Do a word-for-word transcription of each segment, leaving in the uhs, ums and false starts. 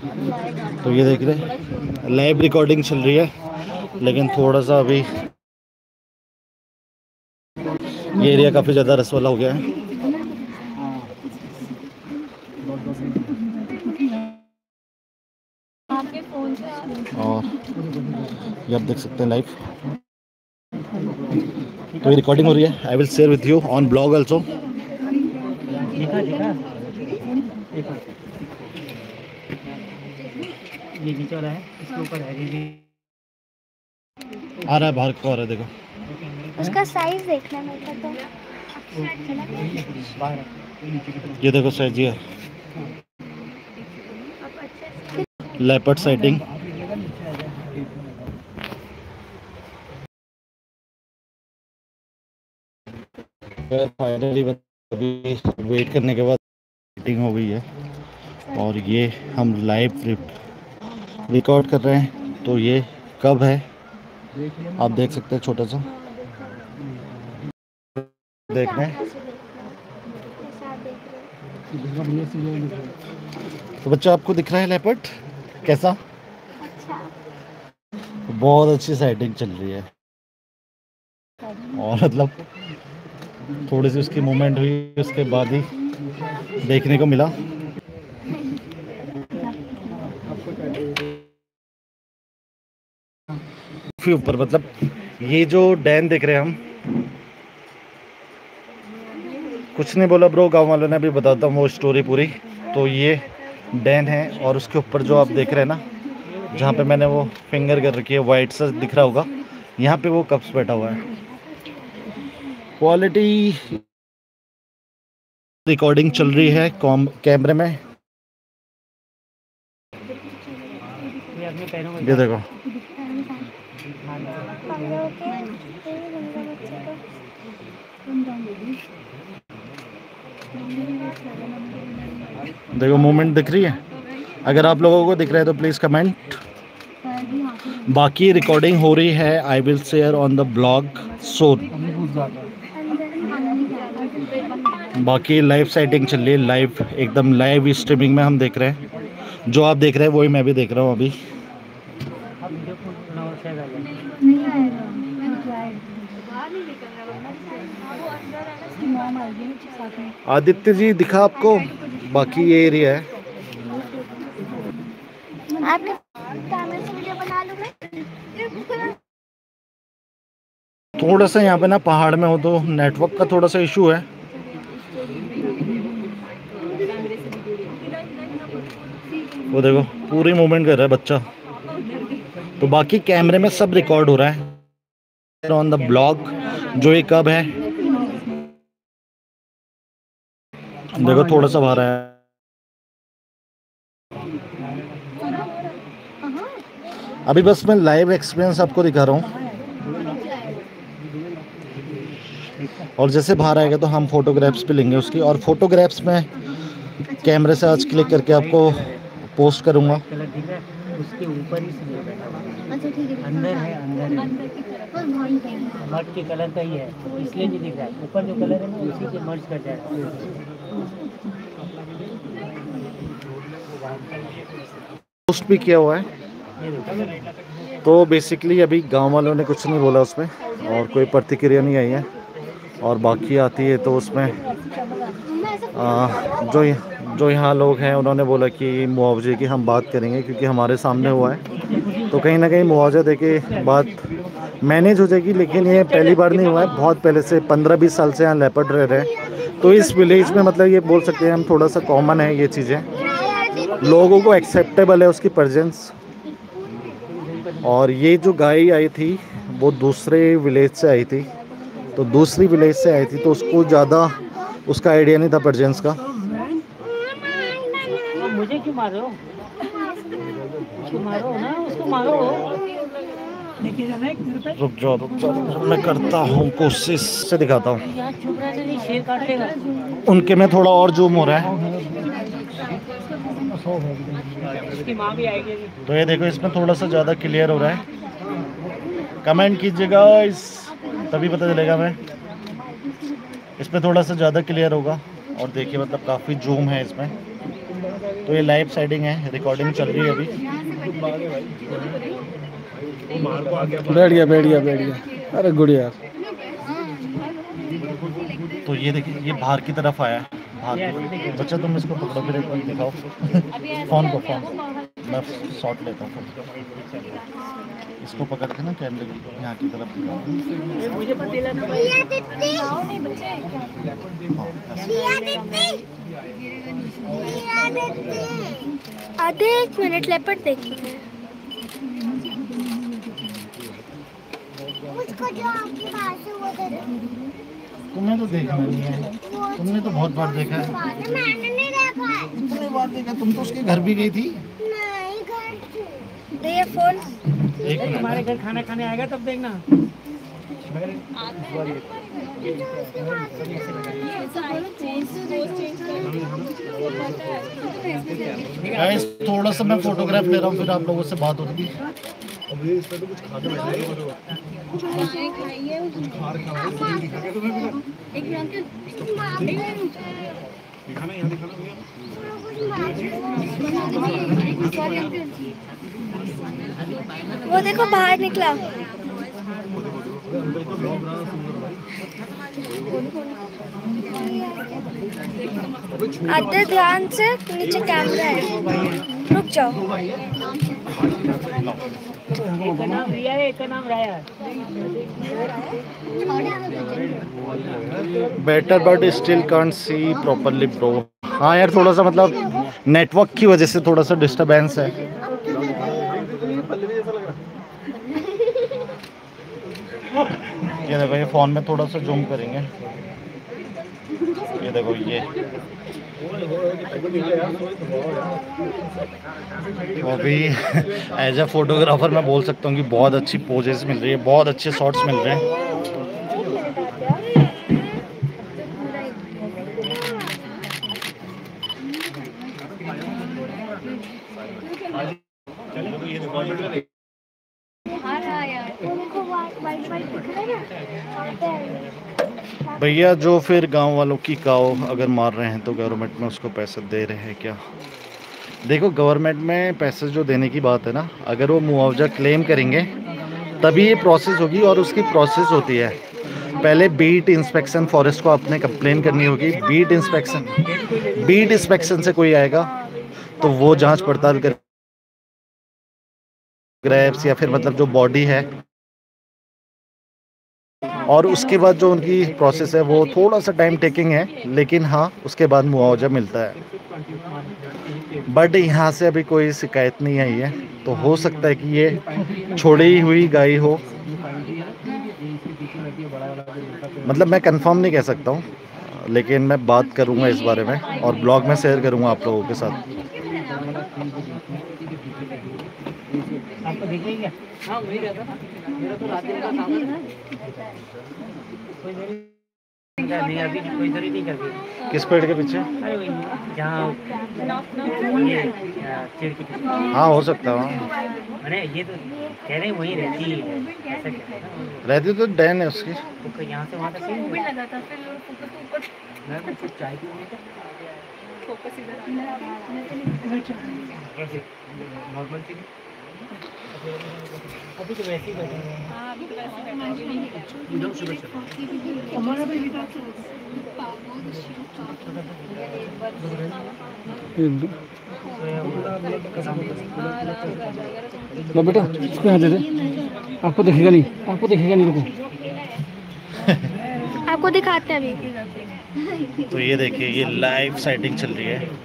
तो ये देख रहे हैं लाइव रिकॉर्डिंग चल रही है, लेकिन थोड़ा सा अभी ये एरिया काफ़ी ज़्यादा रस वाला हो गया है। और ये आप देख सकते हैं लाइव, तो ये रिकॉर्डिंग हो रही है। I will share with you on blog also. दिखा दिखा ये नीचे वाला है, इसके ऊपर है ये आ रहा है बाहर को, आ रहा है देखो उसका साइज देखना मेरे को। तो ये देखो साइज है लेपर्ड साइटिंग। फाइनली अभी वेट करने के बाद मीटिंग हो गई है और ये हम लाइव रिकॉर्ड कर रहे हैं। तो ये कब है आप देख सकते हैं, छोटा सा देख रहे हैं। तो बच्चा आपको दिख रहा है लेपर्ड कैसा? अच्छा। बहुत अच्छी साइटिंग चल रही है और मतलब थोड़ी सी उसकी मूवमेंट हुई, उसके बाद ही देखने को मिला। ऊपर मतलब ये जो डैम देख रहे हैं हम, कुछ नहीं बोला ब्रो, गांव वालों ने, अभी बताता हूँ वो स्टोरी पूरी। तो ये डैम है और उसके ऊपर जो आप देख रहे हैं ना, जहाँ पे मैंने वो फिंगर कर रखी है, वाइट सा दिख रहा होगा, यहाँ पे वो कप्स बैठा हुआ है। क्वालिटी रिकॉर्डिंग चल रही है कैमरे में, ये देखो। देखो मूवमेंट दिख रही है, अगर आप लोगों को दिख रहा है तो प्लीज़ कमेंट। बाकी रिकॉर्डिंग हो रही है, I will share on the blog soon. बाकी लाइव साइटिंग चल रही है, लाइव एकदम लाइव स्ट्रीमिंग में हम देख रहे हैं। जो आप देख रहे हैं वही मैं भी देख रहा हूँ अभी। आदित्य जी दिखा आपको? बाकी ये एरिया है। आपके कैमरे से वीडियो बना लूंगा। थोड़ा सा यहाँ पे ना पहाड़ में हो तो नेटवर्क का थोड़ा सा इशू है। वो देखो पूरी मूवमेंट कर रहा है बच्चा। तो बाकी कैमरे में सब रिकॉर्ड हो रहा है ऑन द ब्लॉग। जो ये कब है देखो, थोड़ा सा बाहर है। अभी बस मैं लाइव एक्सपीरियंस आपको दिखा रहा हूँ, और जैसे बाहर आएगा तो हम फोटोग्राफ्स भी लेंगे उसकी। और फोटोग्राफ्स में कैमरे से आज क्लिक करके आपको पोस्ट करूँगा। उसके ऊपर ही से बैठा हुआ है। अच्छा ठीक है। अंदर है, अंदर है, मर्ज के कलर का ही है, इसलिए नहीं दिख रहा है। ऊपर जो कलर है ना उसी से मर्ज कर जाएगा। पोस्ट भी किया हुआ है। तो बेसिकली अभी गांव वालों ने कुछ नहीं बोला उसमें, और कोई प्रतिक्रिया नहीं आई है। और बाकी आती है तो उसमें आ, जो जो यहाँ लोग हैं उन्होंने बोला कि मुआवजे की हम बात करेंगे, क्योंकि हमारे सामने हुआ है तो कहीं ना कहीं मुआवजा दे के बात मैनेज हो जाएगी। लेकिन ये पहली बार नहीं हुआ है, बहुत पहले से पंद्रह बीस साल से यहाँ लेपर्ड रह रहे हैं। तो इस विलेज में मतलब ये बोल सकते हैं हम, थोड़ा सा कॉमन है ये चीज़ें, लोगों को एक्सेप्टेबल है उसकी प्रेजेंस। और ये जो गाय आई थी वो दूसरे विलेज से आई थी, तो दूसरी विलेज से आई थी तो उसको ज़्यादा उसका आइडिया नहीं था प्रेजेंस का। मुझे क्यों मारो? उसको मारो ना, उसको मारो। रुक जाओ रुक जाओ, मैं करता हूँ कोशिश से दिखाता हूँ। शेर काट लेगा। उनके में थोड़ा और जूम हो रहा है। उसकी माँ भी आएगी। तो ये देखो इसमें थोड़ा सा ज़्यादा क्लियर हो रहा है। कमेंट कीजिएगा इस, तभी पता चलेगा। मैं इसमें थोड़ा सा ज़्यादा क्लियर होगा। और देखिए मतलब काफ़ी जूम है इसमें। तो ये लाइव साइडिंग है, रिकॉर्डिंग चल रही है अभी। बैठ गया बैठ गया बैठ गया। अरे गुड यार। तो ये देखिए, ये बाहर की तरफ आया है। बाहर की बच्चा, तुम इसको पकड़ो, फिर एक बार दिखाओ फोन को। फोन मैं शॉट लेता हूँ। इसको पकड़ के ना कैमरे की यहाँ की तरफ दिखाओ। आधे एक मिनट लेपर्ड देखते हैं। मुझको जो आपके पास है वो दे दो। तुम्हें तो देखना नहीं है, तुमने तो बहुत बार देखा है। मैंने नहीं देखा है। कितनी बार देखा? तुम तो उसके घर भी गई थी। नहीं घर दे फोन। एक मिनट। हमारे घर खाना खाने आएगा तब देखना। गाइस थोड़ा सा मैं फोटोग्राफ ले रहा हूँ, फिर आप लोगों से बात होगी। वो देखो बाहर निकला। आधे ध्यान से, नीचे कैमरा है, रुक जाओ। एक का नाम रिया है, एक का नाम राया है। Better but still can't see properly bro. हाँ यार, थोड़ा सा मतलब नेटवर्क की वजह से थोड़ा सा डिस्टरबेंस है। ये देखो, ये फ़ोन में थोड़ा सा जूम करेंगे। ये देखो, ये तो अभी एज ए फोटोग्राफर मैं बोल सकता हूँ कि बहुत अच्छी पोजेस मिल रही है, बहुत अच्छे शॉट्स मिल रहे हैं। भैया जो फिर गांव वालों की काव अगर मार रहे हैं तो गवर्नमेंट में उसको पैसे दे रहे हैं क्या? देखो, गवर्नमेंट में पैसे जो देने की बात है ना, अगर वो मुआवजा क्लेम करेंगे तभी ये प्रोसेस होगी। और उसकी प्रोसेस होती है, पहले बीट इंस्पेक्शन फॉरेस्ट को आपने कंप्लेन करनी होगी। बीट इंस्पेक्शन बीट इंस्पेक्शन से कोई आएगा तो वो जांच पड़ताल कर ग्रैब्स या फिर मतलब जो बॉडी है, और उसके बाद जो उनकी प्रोसेस है वो थोड़ा सा टाइम टेकिंग है, लेकिन हाँ उसके बाद मुआवजा मिलता है। बट यहाँ से अभी कोई शिकायत नहीं आई है, तो हो सकता है कि ये छोड़ी हुई गाय हो। मतलब मैं कंफर्म नहीं कह सकता हूँ, लेकिन मैं बात करूँगा इस बारे में और ब्लॉग में शेयर करूँगा आप लोगों के साथ। आपको दिख रही है? हाँ वही रहता था मेरा, तो रात दिन का काम है। कोई नहीं, अभी कोई जरूरी नहीं करती। किस पेड़ के पीछे? अरे वही जहाँ ये चेड़ के पीछे। हाँ हो सकता है। अरे ये तो कह रहे हैं वही रहती है, ऐसा कहते हैं। रहती तो डैन है उसकी। तो यहाँ से वहाँ तक सही लगा था। फिर मैं कुछ चाय पी रही थी, फोकस इधर नॉर्मल थी। अभी तो वैसे ही बैठे हैं। हाँ अभी तो वैसे बैठे हैं। एकदम सुबह चलो हमारा भी इधर से लो बेटा, इसको यहाँ दे दे। आपको दिखेगा नहीं, आपको दिखेगा नहीं। रुको, आपको दिखाते हैं अभी। तो ये देखिए, ये लाइव साइटिंग चल रही है।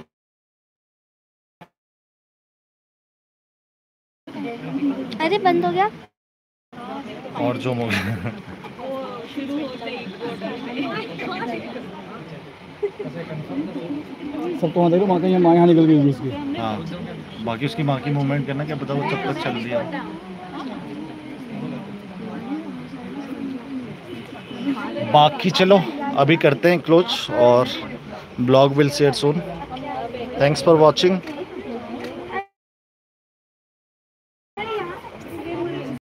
अरे बंद हो गया। और जो हो गया। सब तो वहाँ देखो, माँ का यहाँ माँ यहाँ निकल गई उसकी। हाँ, बाकी उसकी माँ की मूवमेंट करना, क्या पता वो कब तक चल रही है। बाकी चलो अभी करते हैं क्लोज और blog will share soon. Thanks for watching.